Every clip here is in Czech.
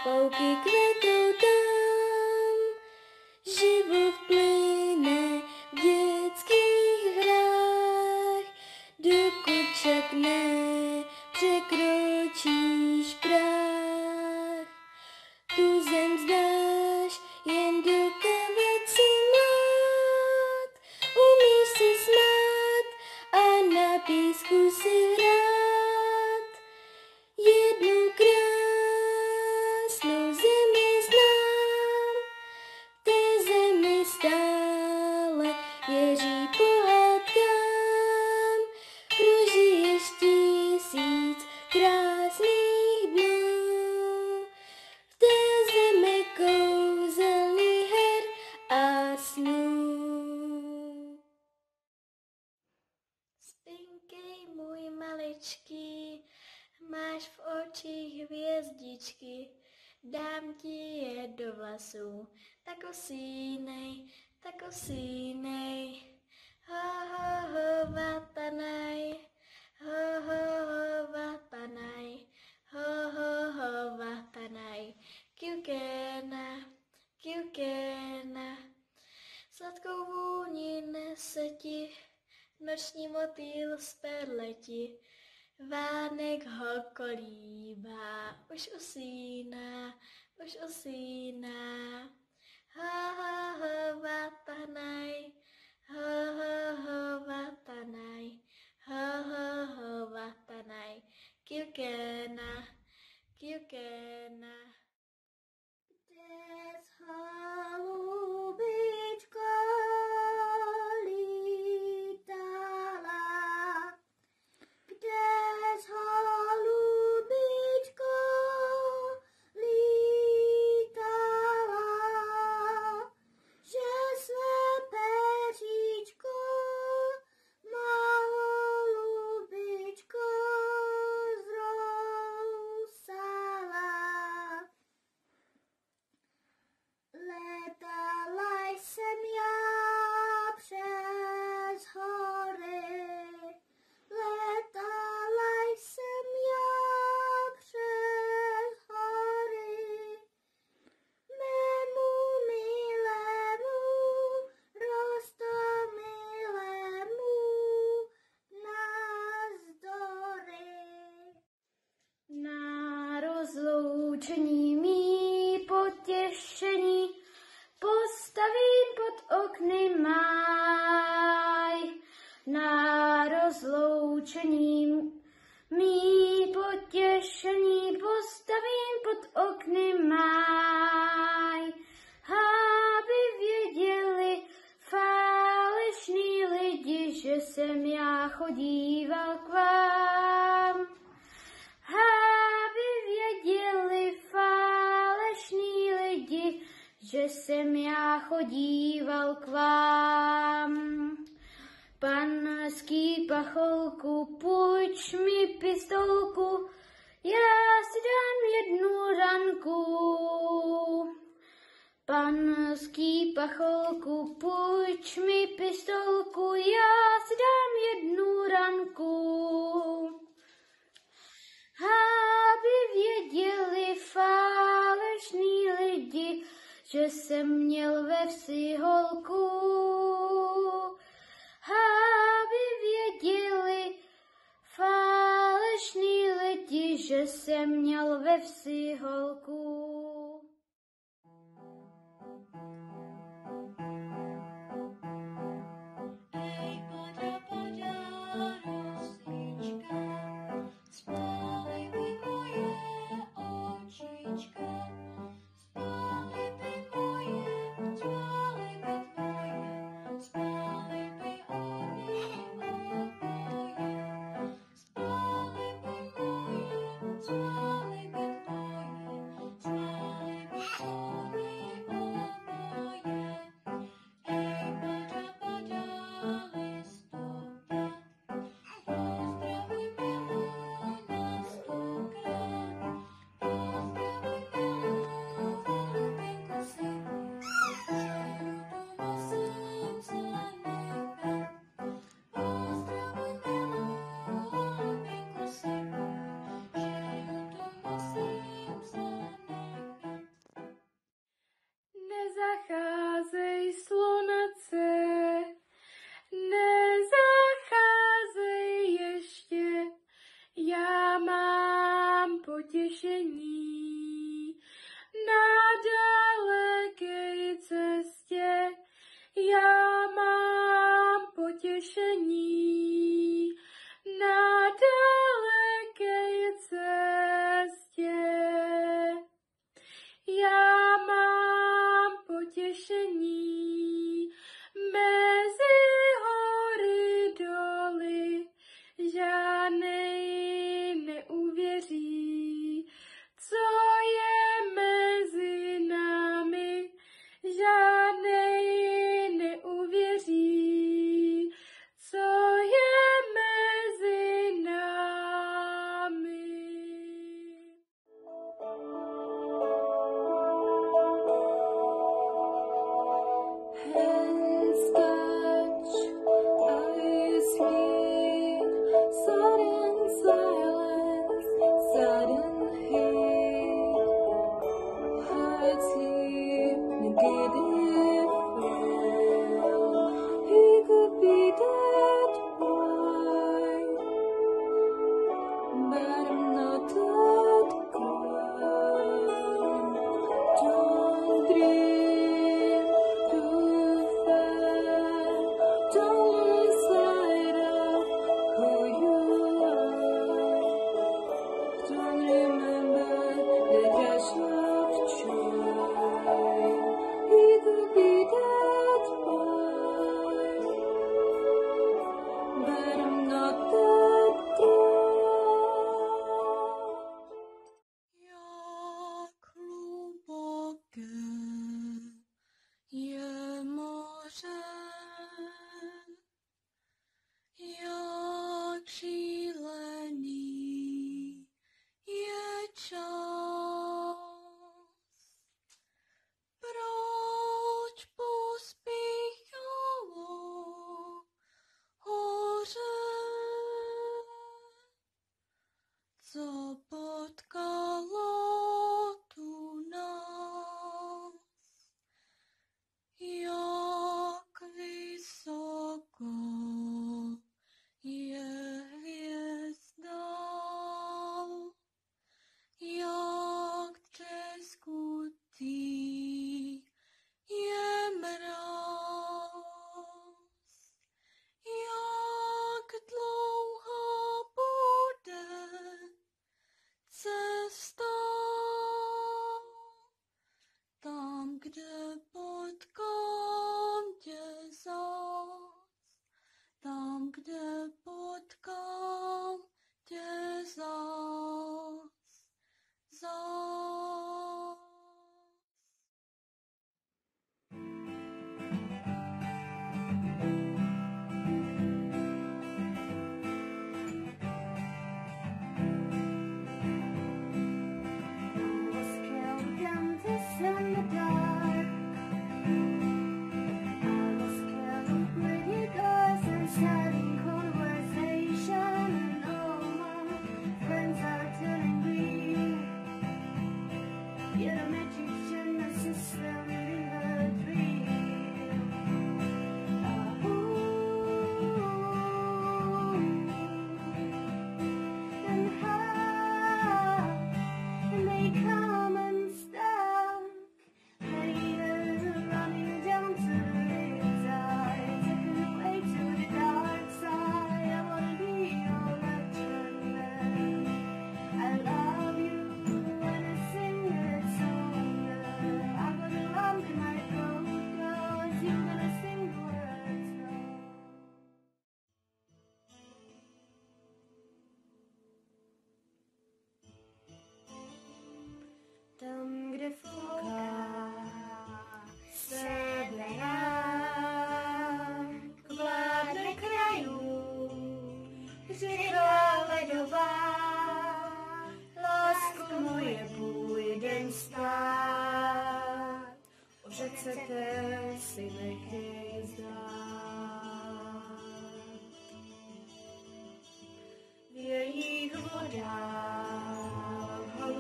pouky kvetou tam, život plyne v dětských hrách, dokud však nepřekročíš práh. Tu zem znáš jen dokud si mlád, umíš se smát a na písku si hrát. Jednu krásnou zemi znám, v té zemi stále věří pohádkám, prožiješ 1000 krásných dnů, v té zemi kouzelných her a snů. Spinkej, můj maličký, máš v očích hvězdičky, dám ti je do vlasů, tak usínej, ho, ho, ho, vatanaj, ho, ho, ho, vatanaj, ho, ho, ho, vatanaj, kiukena, kiukena, sladkou vůni nese ti noční motýl z perleti, vánek ho kolíbá, už usíná, ho, ho, ho, vatanaj, ho, ho, ho, vatanaj, ho, ho, ho, vatanaj, kiukena, kiukena. Dnes holubičko lítala, dnes holubičko lítala, že své peříčko má holubičko zrousala. Letala jsem já přes hory, letala jsem já přes hory, mému milému, rostomilému navzdory. Na rozloučení mý potěšení postavím pod okny máj. Na rozloučení mý potěšení postavím pod okny máj. Aby věděli falešní lidi, že jsem já chodíval k vám. Aby věděli falešní lidi, že jsem já chodíval k vám. Panský pacholku, půjč mi pistolku, já si dám jednu ranku. Panský pacholku, půjč mi pistolku, já si dám jednu ranku. Aby věděli falešní lidi, že jsem měl ve vsi holku. Aby věděli falešní lidi, že jsem měl ve vsi holku. Pustý je mráz, jak dlouho bude cesta tam, kde potkám tě zas, tam, kde potkám tě zas. Tam, kde fouká severák, vládne krajů řeka ledová, lásko moje půjdem stát, o řece té si nechej zdát. V jejich vodách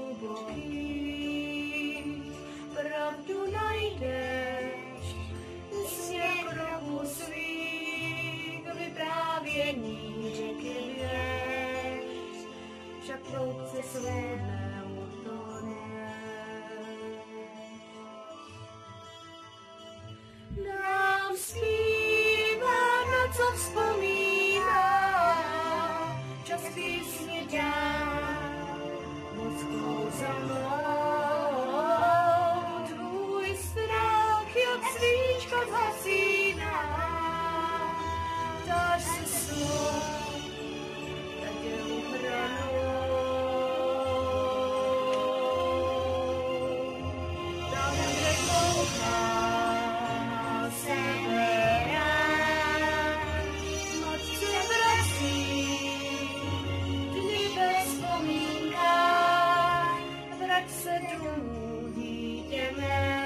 hlubokých pravdu najdeš, směch roku svých vyprávění řeky věž, však proudce své neutoneš. Nám zpívá, na co vzpomíná, čas písně dál, moc kouzelnou, tvůj strach jak svíčka zhasíná. Dáš se slov, tak je uchranou. Tam, kde fouká severák, moc se vrací, dny bez vzpomínkách, vrať se druhý jdeme,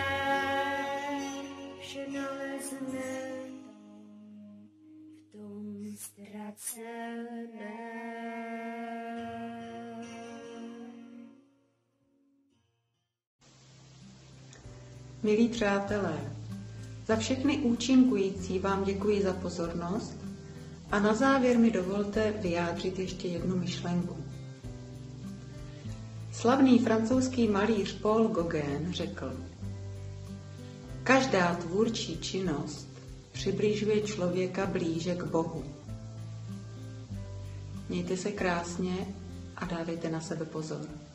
vše nalezne v tom ztraceném. Milí přátelé, za všechny účinkující vám děkuji za pozornost a na závěr mi dovolte vyjádřit ještě jednu myšlenku. Slavný francouzský malíř Paul Gauguin řekl: každá tvůrčí činnost přibližuje člověka blíže k Bohu. Mějte se krásně a dávejte na sebe pozor.